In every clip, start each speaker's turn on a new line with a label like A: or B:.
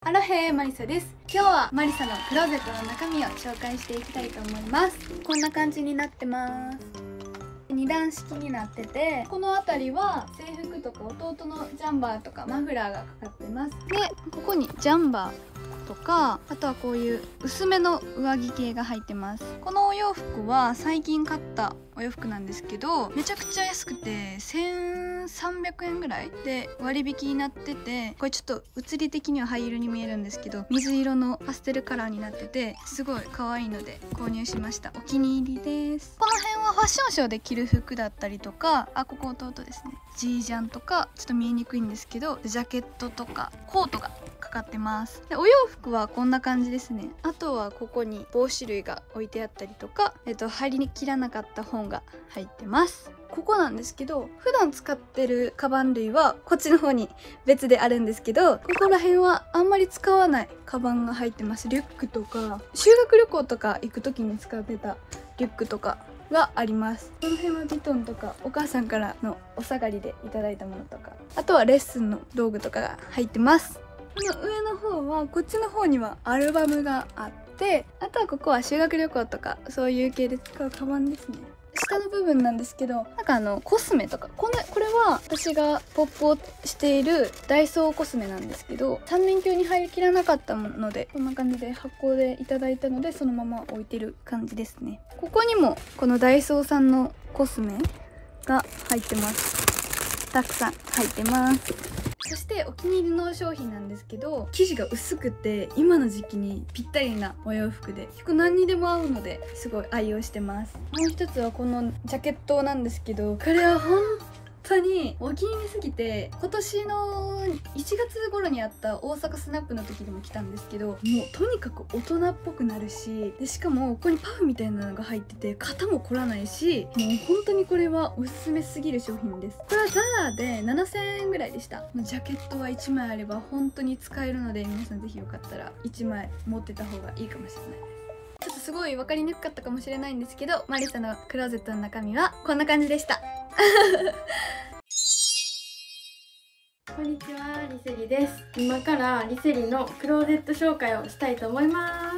A: アロヘーマリサです。今日はマリサのクローゼットの中身を紹介していきたいと思います。こんな感じになってます。2段式になってて、この辺りは制服とか弟のジャンバーとかマフラーがかかってます。でここにジャンバーとか、あとはこういう薄めの上着系が入ってます。このお洋服は最近買ったお洋服なんですけど、めちゃくちゃ安くて1300円ぐらいで割引になってて、これちょっと写り的には灰色に見えるんですけど、水色のパステルカラーになっててすごい可愛いので購入しました。お気に入りです。この辺はファッションショーで着る服だったりとか、ここ弟ですね、ジージャンとかちょっと見えにくいんですけど、ジャケットとかコートがかかってます。でお洋服はこんな感じですね。あとはここに帽子類が置いてあったりとか、入りきらなかった本が入ってます。ここなんですけど、普段使ってるカバン類はこっちの方に別であるんですけど、ここら辺はあんまり使わないカバンが入ってます。リュックとか修学旅行とか行く時に使ってたリュックとかがあります。この辺はビトンとかお母さんからのお下がりでいただいたものとか、あとはレッスンの道具とかが入ってます。この上の方は、こっちの方にはアルバムがあって、あとはここは修学旅行とかそういう系で使うカバンですね。下の部分なんですけど、コスメとか、これは私がポップをしているダイソーコスメなんですけど、3連休に入りきらなかったので、こんな感じで発行でいただいたので、そのまま置いてる感じですね。ここにもこのダイソーさんのコスメが入ってます。たくさん入ってます。そしてお気に入りの商品なんですけど、生地が薄くて今の時期にぴったりなお洋服で、結構何にでも合うのですごい愛用してます。もう一つはこのジャケットなんですけど、これは本当にお気に入りすぎて、今年の1月頃にあった大阪スナップの時でも着たんですけど、もうとにかく大人っぽくなるし、でしかもここにパフみたいなのが入ってて肩も凝らないし、もう本当にこれはおすすめすぎる商品です。これはザラで7000円ぐらいでした。ジャケットは1枚あれば本当に使えるので、皆さんぜひよかったら1枚持ってた方がいいかもしれないです。ちょっとすごい分かりにくかったかもしれないんですけど、マリサのクローゼットの中身はこんな感じでした
B: こんにちは、リセリです。今からリセリのクローゼット紹介をしたいと思います。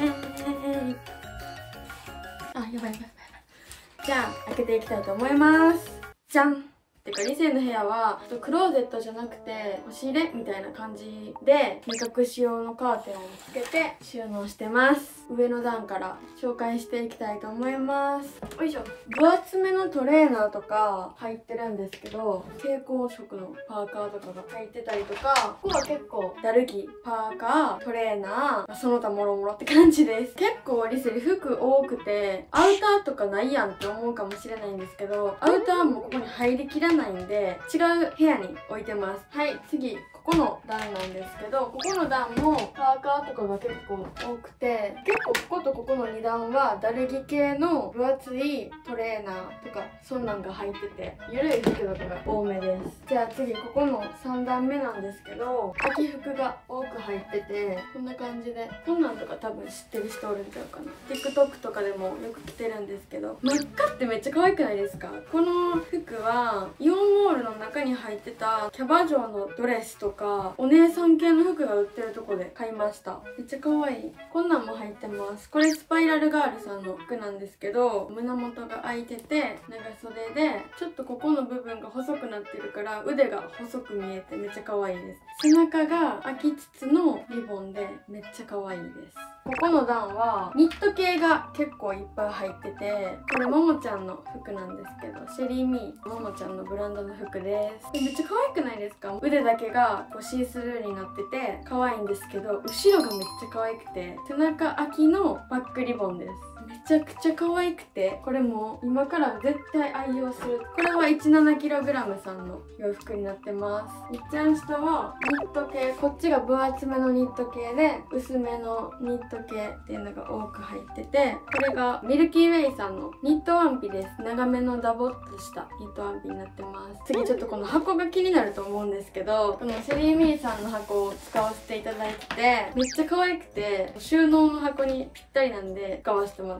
B: やばい。じゃあ開けていきたいと思います。じゃん。てかリセの部屋はクローゼットじゃなくて押し入れみたいな感じで、目隠し用のカーテンをつけて収納してます。上の段から紹介していきたいと思います。よいしょ。分厚めのトレーナーとか入ってるんですけど、蛍光色のパーカーとかが入ってたりとか、ここは結構ダル着、パーカー、トレーナー、その他もろもろって感じです。結構リセリ服多くて、アウターとかないやんって思うかもしれないんですけど、アウターもここに入りきらないんで違う部屋に置いてます。はい、次ここの段なんですけど、ここの段もパーカーとかが結構多くて、結構こことここの2段はダル着系の分厚いトレーナーとかそんなんが入ってて、ゆるい服とかが多めです。じゃあ次ここの3段目なんですけど、秋服が多く入ってて、こんな感じで、こんなんとか多分知ってる人おるんちゃうかな。 TikTok とかでもよく着てるんですけど、真っ赤ってめっちゃ可愛くないですか？この服はイオンモールの中に入ってたキャバ嬢のドレスとかお姉さん系の服が売ってるとこで買いました。めっちゃ可愛い。こんなんも入ってます。これスパイラルガールさんの服なんですけど、胸元が開いてて長袖で、ちょっとここの部分が細くなってるから腕が細く見えてめっちゃ可愛いです。背中が開きつつのリボンでめっちゃ可愛いです。ここの段はニット系が結構いっぱい入ってて、これももちゃんの服なんですけど、シェリーミーももちゃんのブランドの服です。めっちゃ可愛くないですか？腕だけがこうシースルーになってて可愛いんですけど、後ろがめっちゃ可愛くて、背中開きのバックリボンです。めちゃくちゃ可愛くて、これも今から絶対愛用する。これは 17kg さんの洋服になってます。いっちゃん下はニット系、こっちが分厚めのニット系で薄めのニット系っていうのが多く入ってて、これがミルキーウェイさんのニットワンピです。長めのダボっとしたニットワンピになってます。次ちょっとこの箱が気になると思うんですけど、このシェリーミーさんの箱を使わせていただいてて、めっちゃ可愛くて収納の箱にぴったりなんで使わせてもらって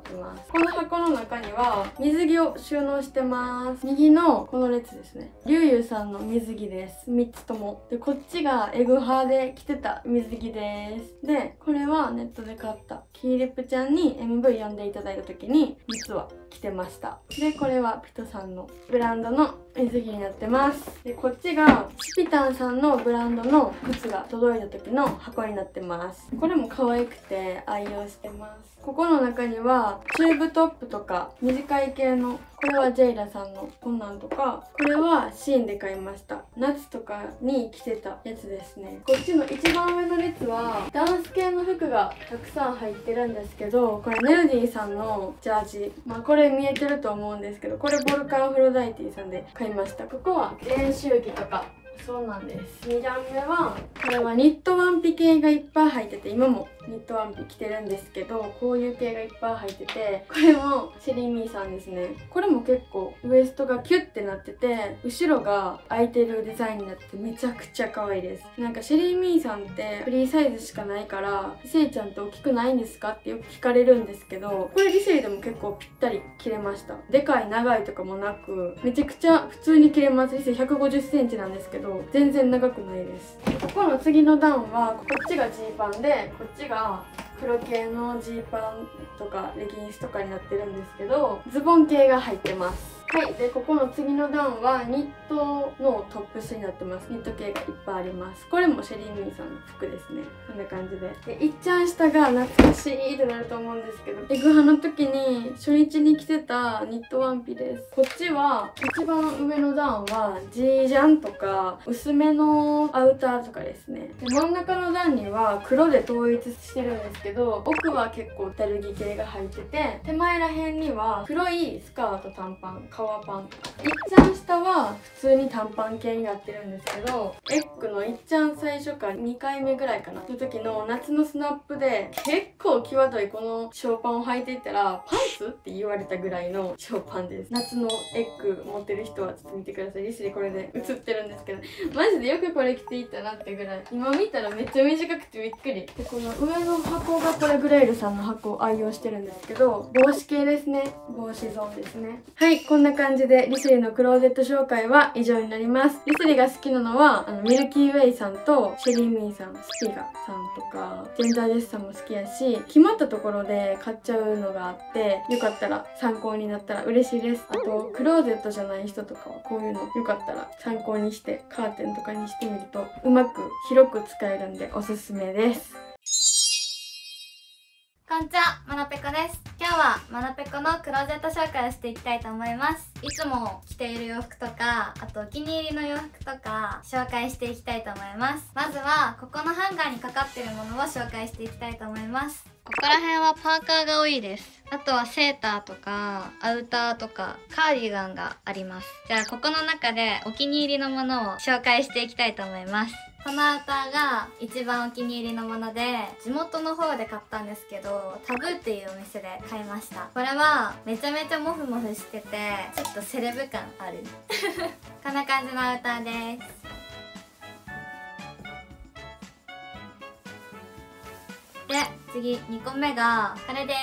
B: ってます。この箱の中には水着を収納してます。右のこの列ですね、リュウユウさんの水着です。3つともで、こっちがエグハで着てた水着です。でこれはネットで買ったキーリップちゃんに MV 読んでいただいた時に実は着てました。でこれはピトさんのブランドの水着になってます。でこっちがスピタンさんのブランドの靴が届いた時の箱になってます。これも可愛くて愛用してます。ここの中にはチューブトップとか短い系の、これはジェイラさんのこんなんとか、これはシーンで買いました。夏とかに着てたやつですね。こっちの一番上の列はダンス系の服がたくさん入ってるんですけど、これネルディさんのジャージ、これ見えてると思うんですけど、これボルカン・フロダイティさんで買いました。ここは練習着とかそうなんです。2段目はこれはニットワンピ系がいっぱい入ってて、今もニットワンピ着てるんですけど、こういう系がいっぱい入ってて、これもシェリーミーさんですね。これも結構ウエストがキュッてなってて、後ろが開いてるデザインになっててめちゃくちゃ可愛いです。なんかシェリーミーさんってフリーサイズしかないからリセイちゃんって大きくないんですかってよく聞かれるんですけど、これリセイでも結構ぴったり着れました。でかい長いとかもなくめちゃくちゃ普通に着れます。リセイ150センチなんですけど全然長くないです。ここの次の段はこっちがジーパンで、こっちが黒系のジーパンとかレギンスとかになってるんですけど、ズボン系が入ってます。はい。でここの次の段はニットのトップスになってます。ニット系がいっぱいあります。これもシェリーミーさんの服ですね。こんな感じでいっちゃん下が懐かしいってなると思うんですけど、エグハの時に初日に着てたニットワンピです。こっちは一番上の段はジージャンとか薄めのアウターとかですね。で真ん中の段には黒で統一してるんですけど、奥は結構ダルギ系が入ってて、手前ら辺には黒いスカート短パン革パンとか、いっちゃん下は普通に短パン系になってるんですけど、エッグのいっちゃん最初か2回目ぐらいかなの時の夏のスナップで結構際どいこのショーパンを履いていったらパンツって言われたぐらいのショーパンです。夏のエッグ持ってる人はちょっと見てください。リスリこれで写ってるんですけど、マジでよくこれ着ていったなってぐらい、今見たらめっちゃ短くてびっくり。でこの上の箱がこれグレイルさんの箱を愛用してるんですけど、帽子系ですね。帽子ゾーンですね。はい、こんな感じでリスリのクローゼット紹介は以上になります。リスリが好きなのはミルキーウェイさんとシェリーミーさん、スピガさんとかジェンダージェスさんも好きやし、決まったところで買っちゃうのがあって、よかったら参考になったら嬉しいです。あとクローゼットじゃない人とかはこういうのよかったら参考にしてカーテンとかにしてみるとうまく広く使えるんでおすすめです。
A: こんにちは、まなぺこです。今日はまなぺこのクローゼット紹介をしていきたいと思います。いつも着ている洋服とか、あとお気に入りの洋服とか紹介していきたいと思います。まずはここのハンガーにかかっているものを紹介していきたいと思います。ここら辺はパーカーが多いです。あとはセーターとかアウターとかカーディガンがあります。じゃあここの中でお気に入りのものを紹介していきたいと思います。このアウターが一番お気に入りのもので、地元の方で買ったんですけど、タブーっていうお店で買いました。これはめちゃめちゃモフモフしててちょっとセレブ感あるこんな感じのアウターです。で次2個目がこれです。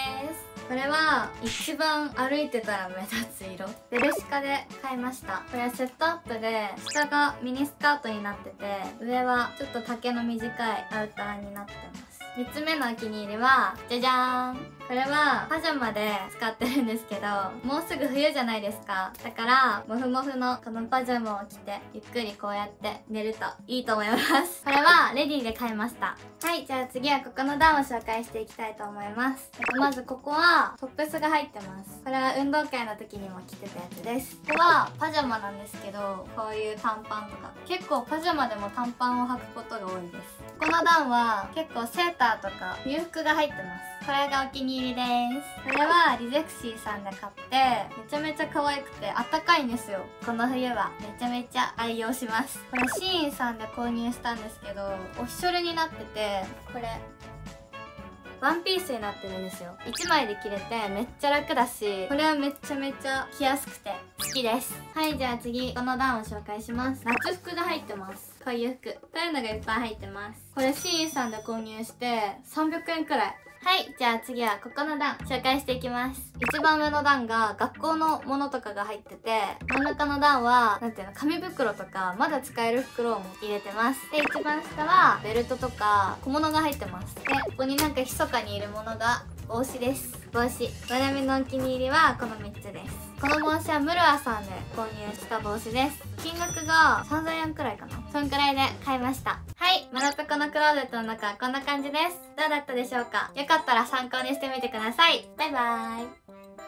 A: これは一番歩いてたら目立つ色、ベルシカで買いました。これはセットアップで下がミニスカートになってて、上はちょっと丈の短いアウターになってます。3つ目のお気に入りはじゃじゃーん、これはパジャマで使ってるんですけど、もうすぐ冬じゃないですか。だからモフモフのこのパジャマを着てゆっくりこうやって寝るといいと思います。これはレディーで買いました。はい、じゃあ次はここの段を紹介していきたいと思います。まずここはトップスが入ってます。これは運動会の時にも着てたやつです。ここはパジャマなんですけど、こういう短パンとか結構パジャマでも短パンを履くことが多いです。この段は結構セーターとか冬服が入ってます。これがお気に入りです。これはリゼクシーさんで買ってめちゃめちゃ可愛くてあったかいんですよ。この冬はめちゃめちゃ愛用します。これシーンさんで購入したんですけど、オフィショルになってて、これワンピースになってるんですよ。1枚で着れてめっちゃ楽だし、これはめちゃめちゃ着やすくて好きです。はい、じゃあ次この段を紹介します。夏服が入ってます。こういう服というのがいっぱい入ってます。これシーンさんで購入して300円くらい
C: はい、じゃあ次はここの段紹介していきます。一番上の段が学校のものとかが入ってて、真ん中の段はなんていうの、紙袋とかまだ使える袋を入れてます。で、一番下はベルトとか小物が入ってます。で、ここになんか密かにいるものが帽子です。帽子、わらみのお気に入りはこの3つです。この帽子はムルアさんで購入した帽子です。金額が3000円くらいかな、そんくらいで買いました。はい、まなとこのクローゼットの中はこんな感じです。どうだったでしょうか。よかったら参考にしてみてください。バイバーイ。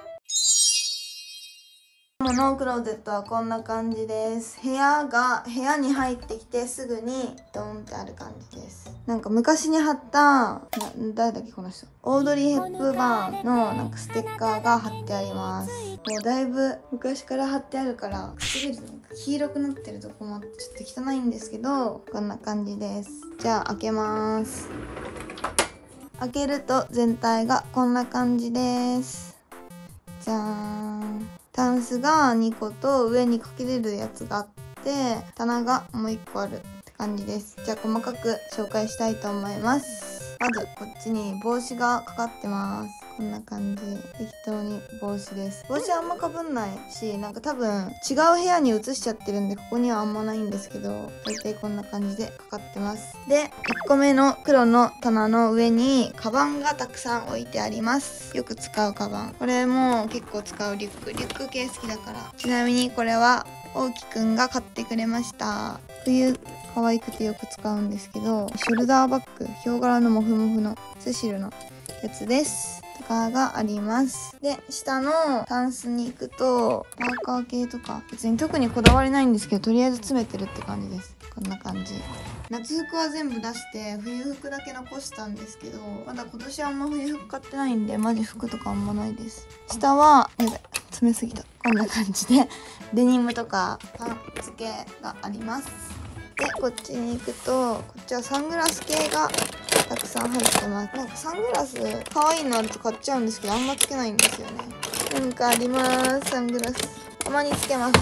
D: このクローゼットはこんな感じです。部屋に入ってきてすぐにドーンってある感じです。なんか昔に貼った誰だっけこの人、オードリー・ヘップバーンのなんかステッカーが貼ってあります。もうだいぶ昔から貼ってあるから唇なんか黄色くなってるとこもあってちょっと汚いんですけど、こんな感じです。じゃあ開けます。開けると全体がこんな感じです。じゃーん。タンスが2個と上にかけれるやつがあって、棚がもう1個あるって感じです。じゃあ細かく紹介したいと思います。まずこっちに帽子がかかってます。こんな感じ。適当に帽子です。帽子あんまかぶんないし、なんか多分違う部屋に移しちゃってるんでここにはあんまないんですけど、大体こんな感じでかかってます。で、1個目の黒の棚の上にカバンがたくさん置いてあります。よく使うカバン。これも結構使うリュック系好きだから。ちなみにこれは大きくんが買ってくれました。冬可愛くてよく使うんですけど、ショルダーバッグ、ヒョウ柄のモフモフのセシルのやつです。とかがあります。で、下のタンスに行くとパーカー系とか別に特にこだわりないんですけど、とりあえず詰めてるって感じです。こんな感じ。夏服は全部出して冬服だけ残したんですけど、まだ今年あんま冬服買ってないんでマジ服とかあんまないです。下はやばい、詰めすぎた。こんな感じでデニムとかパンツ系があります。で、こっちに行くと、こっちはサングラス系がたくさん入ってます。なんかサングラス可愛いのあると買っちゃうんですけど、あんまつけないんですよね。なんかあります、サングラス。たまにつけます。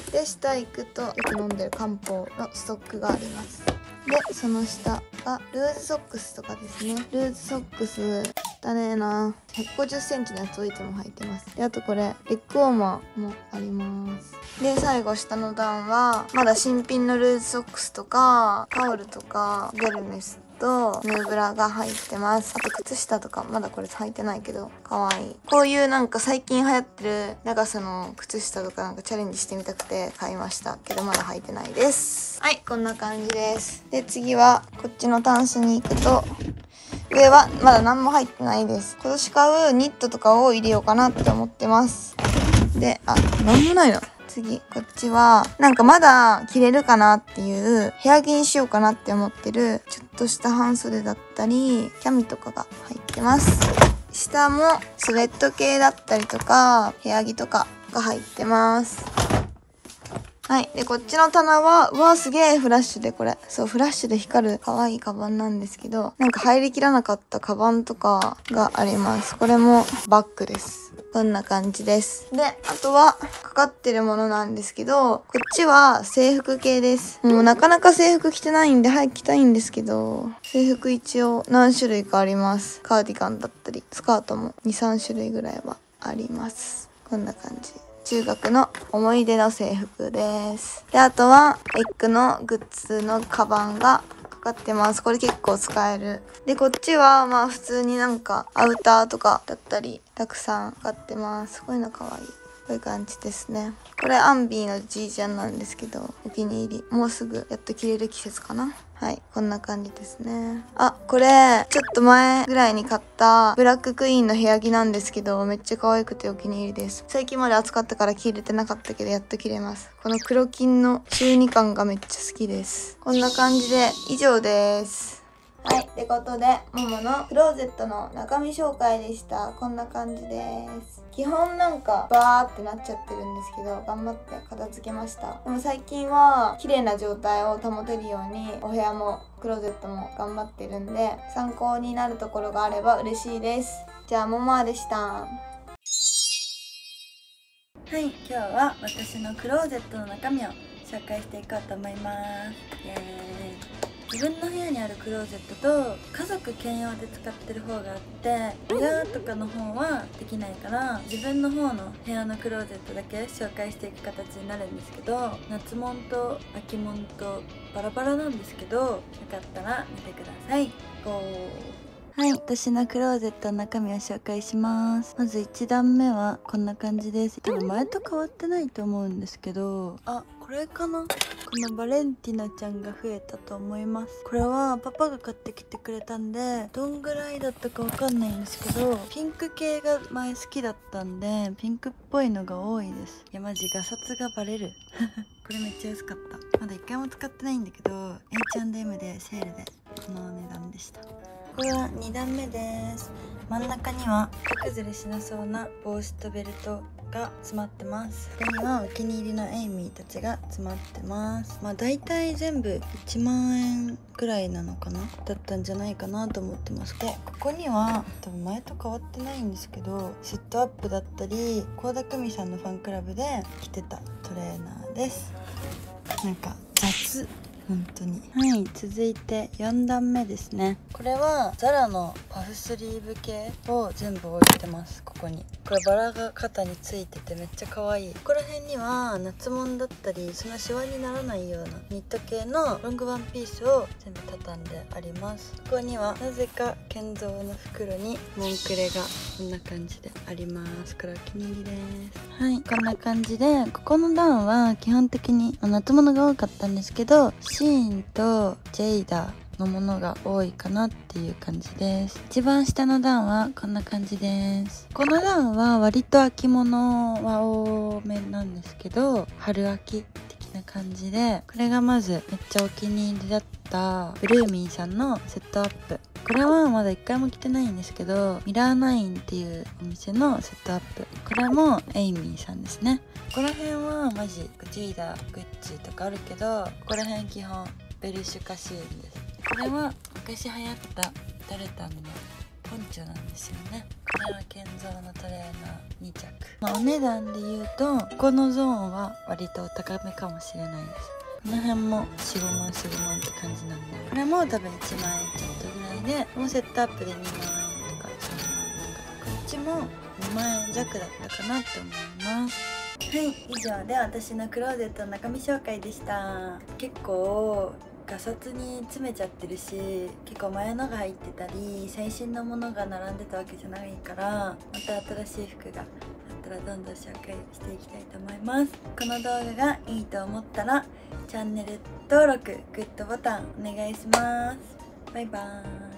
D: で、下行くとよく飲んでる漢方のストックがあります。で、その下がルーズソックスとかですね。ルーズソックス汚ねえな。150センチのやつをいつも履いてます。で、あとこれレッグウォーマーもあります。で、最後下の段はまだ新品のルーズソックスとかタオルとかゲルメスとヌーブラが入ってます。あと靴下とかまだこれ履いてないけど可愛い。こういうなんか最近流行ってる長さの靴下とかなんかチャレンジしてみたくて買いましたけど、まだ履いてないです。はい、こんな感じです。で、次はこっちのタンスに行くと、上はまだ何も入ってないです。今年買うニットとかを入れようかなって思ってます。で、なんもないの。次、こっちは、なんかまだ着れるかなっていう、部屋着にしようかなって思ってる、ちょっとした半袖だったり、キャミとかが入ってます。下もスウェット系だったりとか、部屋着とかが入ってます。はい。で、こっちの棚は、うわ、すげえフラッシュでこれ。そう、フラッシュで光る可愛いカバンなんですけど、なんか入りきらなかったカバンとかがあります。これもバッグです。こんな感じです。で、あとは、かかってるものなんですけど、こっちは制服系です。もうなかなか制服着てないんで、早く着たいんですけど、制服一応何種類かあります。カーディガンだったり、スカートも2、3種類ぐらいはあります。こんな感じ。中学の思い出の制服です。で、あとは、エッグのグッズのカバンがかかってます。これ結構使える。で、こっちは、まあ普通になんかアウターとかだったり、たくさんかかってます。こういうの可愛い。こういう感じですね。これアンビーのじいちゃんなんですけど、お気に入り。もうすぐやっと着れる季節かな。はい、こんな感じですね。あ、これ、ちょっと前ぐらいに買ったブラッククイーンの部屋着なんですけど、めっちゃ可愛くてお気に入りです。最近まで暑かったから着れてなかったけど、やっと着れます。この黒金の中二感がめっちゃ好きです。こんな感じで以上です。はい。ってことで、もものクローゼットの中身紹介でした。こんな感じです。基本なんかバーってなっちゃってるんですけど、頑張って片付けました。でも最近は綺麗な状態を保てるように、お部屋もクローゼットも頑張ってるんで、参考になるところがあれば嬉しいです。じゃあ、ももあでした。 はい、今日は私のクローゼットの中身を紹介していこうと思います。イエーイ。自分の部屋にあるクローゼットと家族兼用で使ってる方があって、親とかの方はできないから、自分の方の部屋のクローゼットだけ紹介していく形になるんですけど、夏物と秋物とバラバラなんですけど、よかったら見てください。ゴー。はい、私のクローゼットの中身を紹介します。まず1段目はこんな感じです。多分前と変わってないと思うんですけど、あ、これかな。このバレンティナちゃんが増えたと思います。これはパパが買ってきてくれたんで、どんぐらいだったかわかんないんですけど、ピンク系が前好きだったんで、ピンクっぽいのが多いです。いやマジガサツがバレるこれめっちゃ安かった。まだ1回も使ってないんだけど、 H&M でセールでこの値段でした。これは2段目です。真ん中には崩れしなそうな帽子とベルトが詰まってます。ここにはお気に入りのエイミーたちが詰まってます。まあ大体全部1万円くらいなのかなだったんじゃないかなと思ってます。でここには多分前と変わってないんですけど、セットアップだったり倖田來未さんのファンクラブで着てたトレーナーです。なんか雑、本当に。はい、続いて4段目ですね。これはザラのパフスリーブ系を全部置いてます。ここにこれバラが肩についててめっちゃ可愛い。ここら辺には夏物だったりそのシワにならないようなニット系のロングワンピースを全部畳んであります。ここにはなぜか建造の袋にモンクレがこんな感じであります。これお気に入りです。はい、こんな感じでここの段は基本的に夏物が多かったんですけど、シーンとジェイダのものが多いかなっていう感じです。一番下の段はこんな感じです。この段は割と秋物は多めなんですけど、春秋的な感じで、これがまずめっちゃお気に入りだったブルーミーさんのセットアップ。これはまだ1回も着てないんですけど、ミラーナインっていうお店のセットアップ。これもエイミーさんですね。ここら辺はマジジェイダ、グッチとかあるけど、ここら辺基本ベルシュカシーンです。これは昔流行ったダルタンのポンチョなんですよね。これは建造のトレーナー2着。お値段で言うとここのゾーンは割とお高めかもしれないです。この辺も 4,5 万4,5 万って感じなんで、これも多分1万円ちょっとぐらいで、このセットアップで2万円とか3万円とか、こっちも2万円弱だったかなって思います。はい、以上で私のクローゼットの中身紹介でした。結構ガサツに詰めちゃってるし、結構前のが入ってたり最新のものが並んでたわけじゃないから、また新しい服があったらどんどん紹介していきたいと思います。この動画がいいと思ったらチャンネル登録、グッドボタンお願いします。バイバーイ。